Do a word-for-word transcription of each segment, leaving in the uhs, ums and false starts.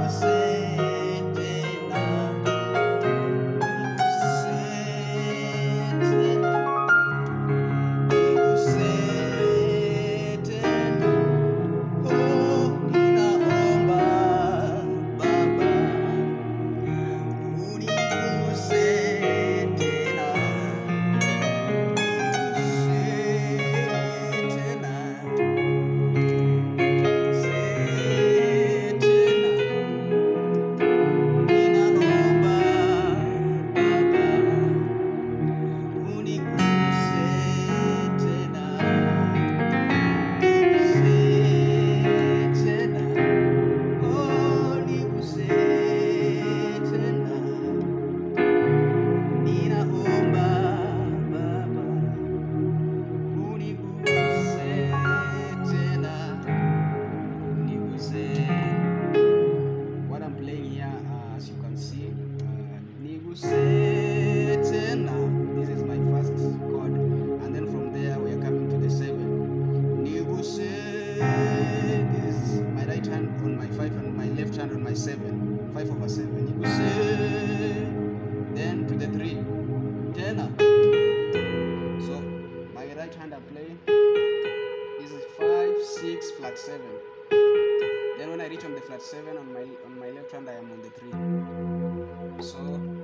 seven, five over seven. You could say, then to the three, tenor. So my right hand I play. This is five, six, flat seven. Then when I reach on the flat seven on my on my left hand, I am on the three. So,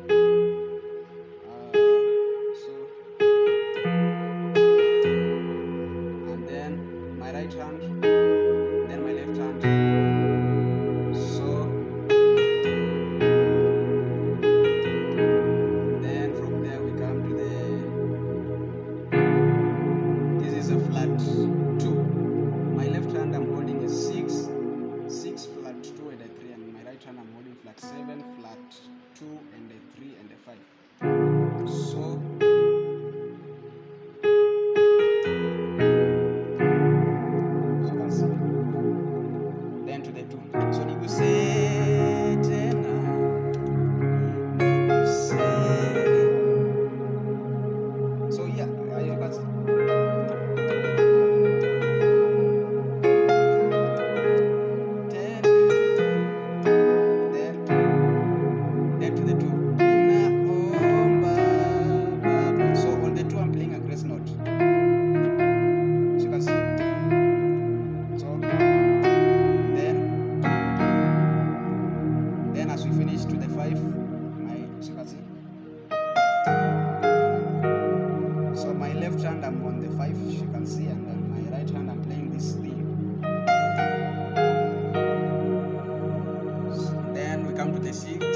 uh, so, and then my right hand, then my left hand. So, then from there we come to the. This is a flat two. My left hand I'm holding a six, six flat two and a three, and my right hand I'm holding flat seven, flat two and a three and a five. So you can see. Then to the two. So you say tenor, you say. So yeah, you can see. To the five, my you can see. So my left hand I'm on the five, you can see, and then my right hand I'm playing this thing. So then we come to the six.